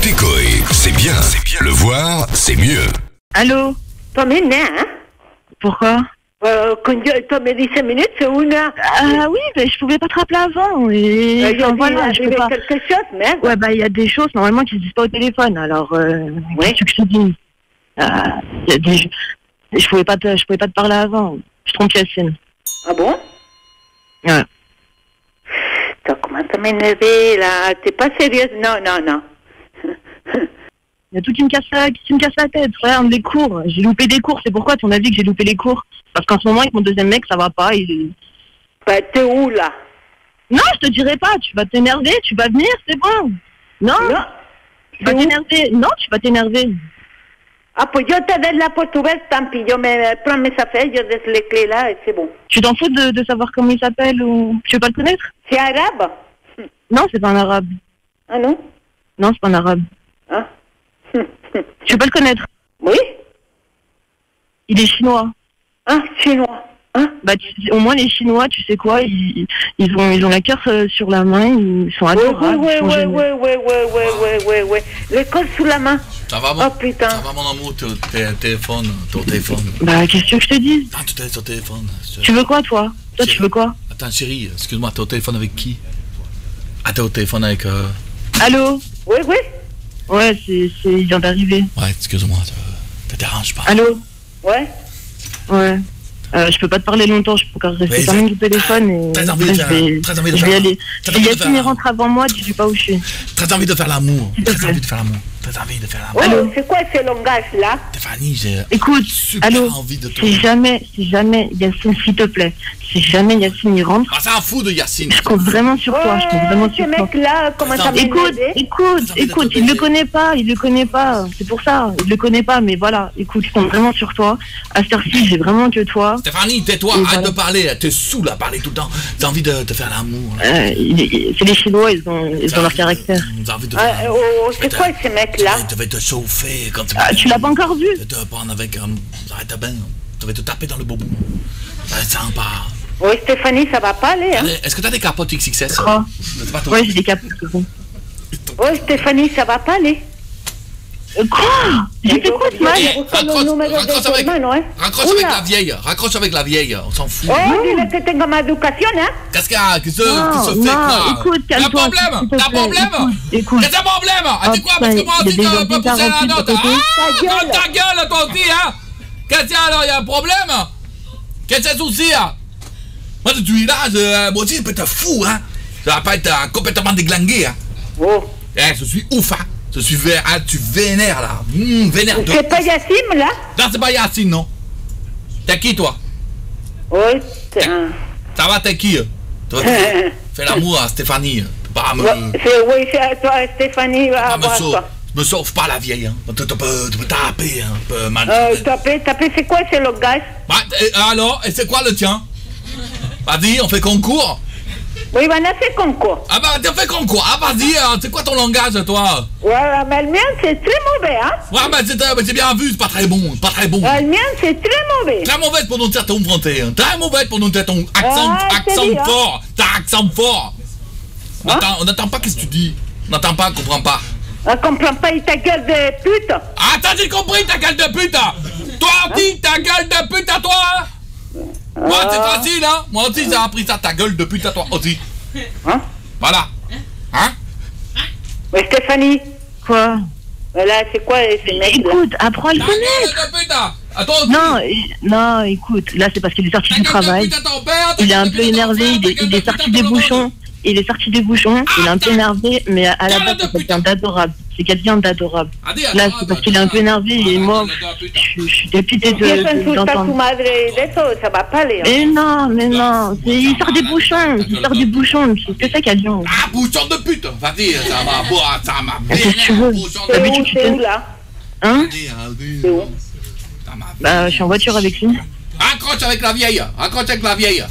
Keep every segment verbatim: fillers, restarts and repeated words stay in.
Écoutez Coé, c'est bien, c'est bien. Le voir, c'est mieux. Allô? Toi, maintenant, hein? Pourquoi? Euh, quand tu m'as dit cinq minutes, c'est une heure. Ah oui, mais je pouvais pas te rappeler avant. Et Euh, enfin, voilà, je peux pas. quelque chose, merde. Ouais, bah il y a des choses normalement qui se disent pas au téléphone. Alors, euh, Ouais. qu'est-ce que je te dis? Euh, y a des... Je pouvais pas te, je pouvais pas te parler avant. Je trompe Yacine. Ah bon? Ouais. T'as commencé à m'énerver, là. T'es pas sérieuse? Non, non, non. Il y a tout qui me casse la, qui me casse la tête. Regarde les cours. J'ai loupé des cours. C'est pourquoi, à ton avis, que j'ai loupé les cours? Parce qu'en ce moment, avec mon deuxième mec, ça va pas. Il... Bah, t'es où, là? Non, je te dirai pas. Tu vas t'énerver. Tu vas venir, c'est bon. Non. Non. Tu vas C'est où? t'énerver. Non, tu vas t'énerver. Ah, pues yo te laisse la porte ouverte, tant pis. Je me prends mes affaires, je laisse les clés là et c'est bon. Tu t'en fous de, de savoir comment il s'appelle ou... Tu veux pas le connaître? C'est arabe? Non, c'est pas un arabe. Ah non? Non, c'est pas un arabe. Ah. Tu veux pas le connaître? Oui? Il est chinois. Ah, chinois. Hein? Bah, tu, au moins les Chinois, tu sais quoi, ils, ils ont, ils ont la cœur euh, sur la main, ils sont Oui, adorables. oui, ils sont oui, géniaux. oui, oui, oui, oui, oui, oui, oui. Le col sous la main. Ça va, mon, Oh, putain. ça va, mon amour, ton ton téléphone, ton téléphone. Bah, qu'est-ce que tu veux que je te dise? Ah, tu sur ton téléphone. je- Tu veux quoi, toi? Toi, tu Chérie. veux quoi? Attends, chérie, excuse-moi, t'es au téléphone avec qui? Ah, t'es au téléphone avec... Euh... Allô? Oui, oui. Ouais, c'est, c'est, il vient d'arriver. Ouais, excuse-moi, te, te dérange pas. Allô? Ouais. Ouais. Euh, je peux pas te parler longtemps, je peux encore rester Mais cinq c'est- minutes au téléphone et Très envie de après, faire- je vais, très envie de je vais faire- aller. très Et envie de Yacine, il faire- rentre avant moi, dis-lui pas où je suis. Très envie de faire l'amour. S'il te Très plaît. envie de faire l'amour. Très envie de faire l'amour. Oh, Allô? c'est quoi ce langage-là? Stéphanie, j'ai Écoute, super allô, envie de toi. si jamais, si jamais, Yacine, s'il te plaît, si jamais Yacine y rentre, Ah, c'est un fou de Yacine. je compte vraiment sur toi, je compte vraiment ce sur toi. mec-là, comment ça Attends, Écoute, m'énerver? écoute, J'ai envie de écoute, te il le baiser. connaît pas, il le connaît pas, c'est pour ça, il le connaît pas, mais voilà, écoute, je compte vraiment sur toi. À cette heure-ci, j'ai vraiment que toi. Stéphanie, tais-toi, Et arrête voilà. de parler. T'es saoul à parler tout le temps. T'as envie de te faire l'amour. là. Euh, il- il- c'est les Chinois, ils ont, ils ont leur caractère. T'as envie de Ah, faire oh, oh, c'est quoi ce mec-là? Tu devais te chauffer quand tu... Ah, tu l'as pas encore vu? Tu te prendre avec un... Arrête bien. Tu devais te taper dans le bobo. Ça va être sympa. Oui, Stéphanie, ça va pas aller, hein? Allez, est-ce que t'as des capotes X X S? Oh. C'est pas ton- Ouais, j'ai des capes. Oui, Stéphanie, ça va pas aller. Euh, Quoi? J'ai fait quoi de mal? Il reçoit le Raccroche- numéro de raccroche ton avec- hermano, hein? Raccroche avec Oula. la vieille. Raccroche avec la vieille. On s'en fout. Oh, dile que tengo ma educación, hein? Qu'est-ce qu'il y a? Qu'est-ce que Non, se fait non, quoi? écoute, T'as un calme-toi, problème? s'il te T'as un plaît, problème? écoute, écoute. Qu'est-ce que t'as un problème? Ah, Oh, dis quoi? Parce que moi putain, aussi, il y a tu des peux pousser la quarante-huit note. de côté. Ah, Ta gueule. ta gueule, toi aussi, hein? Qu'est-ce qu'il y a alors? Il y a un problème? Qu'est-ce que c'est le souci, hein? Moi, tu es là, je- moi aussi, je peux être fou, hein? Ça va pas être euh, complètement déglingué, hein? Oh. Eh, je suis ouf, hein? Je suis vénère, ah, tu vénères, là. Mmh, vénère de... C'est pas Yacine, là? Non, c'est pas Yacine, non. T'es qui, toi? Oui, c'est un... Ça va, t'es qui? Toi, Euh. fais l'amour à Stéphanie. Pas me... Ouais, c'est- Oui, c'est à toi, Stéphanie, va pas me voir sauve. toi. Me sauve pas la vieille, hein. Tu tu peux, tu peux taper, hein. Tu peux mal... Euh, taper, taper, c'est quoi ce langage? Bah, et alors, et c'est quoi le tien? Vas-y, on fait concours. Oui, on a fait concours. Ah bah, t'as fait concours. Ah, vas-y, hein. C'est quoi ton langage, toi? Ouais, mais le mien, c'est très mauvais, hein? Ouais, bah, c'est euh, bah, c'est bien vu, c'est pas très bon, c'est pas très bon. Le mien, c'est très mauvais. Très mauvaise pour nous dire ton français, hein. Très mauvaise pour nous dire ton accent, Ah, c'est accent bien. fort. T'as accent fort. On Hein? n'entend- on n'entend pas qu'est-ce que tu dis. On n'entend pas, on comprend pas. On comprend pas ta gueule de pute. Ah, t'as j'ai compris ta gueule de pute! Toi aussi, ta gueule de pute à toi! hein? Moi, c'est facile, hein? Moi aussi, j'ai appris ça, ta gueule de pute à toi aussi. Hein? Voilà. Hein? Mais Stéphanie, Quoi? là, c'est quoi ces mecs-là? Écoute, apprends à le Ta connaître. gueule de pute! hein. À toi aussi! Non, il- non, écoute, là c'est parce qu'il est sorti Ta du gueule de travail. pute à ton père, ta Il est gueule un de peu pute à ton énervé, frère, il ta est, gueule il de est pute à sorti ton des maman. bouchons. Il est sorti des bouchons, il est un peu énervé, mais à la base c'est quelqu'un d'adorable. C'est quelqu'un d'adorable. Ah, dis, Là attends, c'est parce attends, qu'il est un peu attends. énervé et Ah, moi, ta gueule de pute. je je suis dépité de- Si eso de- insulta a su d'entendre. madre de eso, ça va pas aller. Hein? Mais non, mais non, c'est- il sort des bouchons, il sort des bouchons, c'est ce que c'est qu'à Lyon. Ah, bouchon de pute! Vas-y, ça m'a boire, ça m'a Qu'est-ce que tu veux? bouchon C'est de Mais où, tu c'est sais- où, là? Hein? Vas-y, vas-y. C'est où? Ça m'a Bah je suis en voiture avec lui. Accroche avec la vieille! Accroche avec la vieille!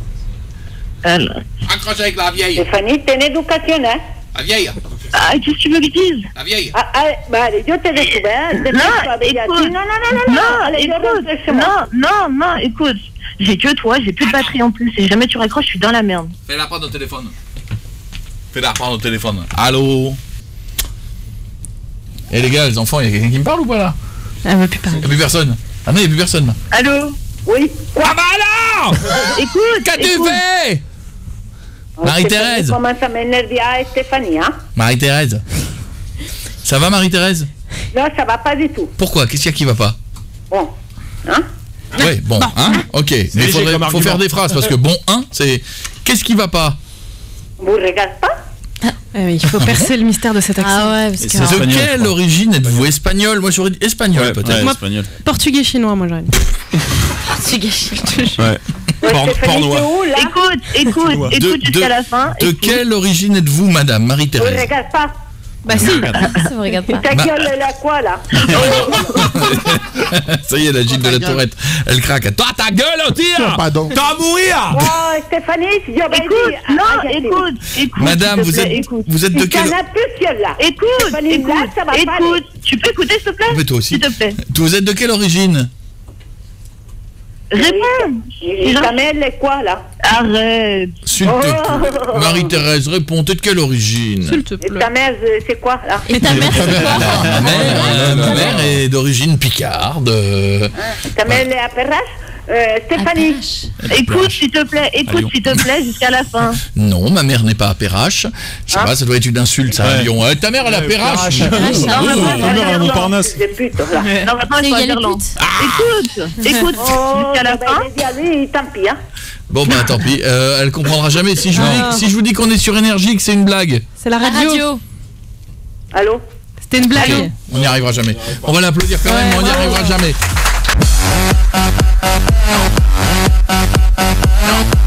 Alors, Accroche avec la vieille! Stéphanie, ten éducation, hein? La vieille! ah, qu'est-ce que tu veux que je dise? La vieille! Ah, ah, bah, allez, yo te découvre, hein? Te Non, laisse avec Yacine. écoute. Non, non, non, non, non, Non, allez, yo rentre écoute, chez moi. non, non, non, écoute. J'ai que toi, j'ai plus de batterie en plus. Et jamais tu raccroches, je suis dans la merde. Fais-la prendre au téléphone. Fais-la prendre au téléphone. Allô? Et les gars, les enfants, il y a quelqu'un qui me parle ou pas là? Elle veut plus parler. Il n'y a plus personne. Ah non, il n'y a plus personne là. Allô? Oui. Ah bah alors! Écoute, Qu'as-tu écoute. fait? Marie-Thérèse. Tu commences à m'énerver, hein, Stéphanie, hein? Marie-Thérèse. Ça va Marie-Thérèse? Non, ça va pas du tout. Pourquoi? Qu'est-ce qu'il y a qui va pas? Bon, hein? Ouais, bon, hein? Ok, mais il léger faudrait, comme faut argument. faire des phrases parce que bon, hein, c'est... Qu'est-ce qui va pas? Vous regardez pas? Ah oui, il faut percer le mystère de cet accent. Ah ouais, parce Et que. c'est De espagnol, je quelle crois. origine êtes-vous? Espagnol? Moi j'aurais dit espagnol Ouais, peut-être. ouais, Moi- espagnol. Portugais chinois, moi j'aurais dit. Ouais. Ouais, Porn- Stéphanie, pornois. t'es où, là? Écoute, écoute, De- écoute de- jusqu'à la fin. De écoute. quelle origine êtes-vous, madame Vous Marie-Thérèse? regardez pas? Bah si. Ça me regarde pas. Ta Bah- gueule, elle a quoi, là? Ça y est, la Gilles de la Tourette, elle craque. Toi, ta gueule, on tire! Pardon. T'as à mourir! Oh, Stéphanie, si je vais Écoute, dire... non, ah, j'ai dit. écoute, écoute. Madame, s'il te vous plaît, êtes, écoute. vous êtes de Il y en quelle... a plusieurs, là. Écoute, Stéphanie, écoute, là, ça va pas écoute. Tu peux écouter, s'il te plaît? Mais toi aussi. S'il te plaît. Vous êtes de quelle origine? Réponds. Et ta mère, elle est quoi, là? Arrête. S'il te plaît. Marie-Thérèse, réponds, t'es de quelle origine? S'il te Et plaît. ta mère, euh, c'est quoi, là? Mais ta mère, c'est quoi? Ma mère, euh, ma mère est d'origine picarde. euh, Ta mère, elle est à Perrache? Euh, Stéphanie, Écoute, s'il te plaît. À Écoute, Lyon. s'il te plaît, jusqu'à la fin. Non, ma mère n'est pas à Perrache. Je sais Ah. pas, ça doit être une insulte, ça, à Ouais. Lyon. Euh, ta mère, elle est à Ouais, Perrache. Perrache. Perrache, ça. Non, mais Oh, moi, ta mère, elle est à Montparnasse. des putes, là. Non, maintenant, Il il y faut a les dire non. putes. Écoute, écoute, Oh, jusqu'à la ben, fin. j'ai dit à lui, tant pis, hein. Bon, bah tant pis, euh, elle comprendra jamais. Si je, vous Ah. dis, si je vous dis qu'on est sur énergie, que c'est une blague, C'est la La radio. radio. Allô? C'était une blague. on n'y arrivera jamais. On va l'applaudir quand même, mais on n'y arrivera jamais. Non.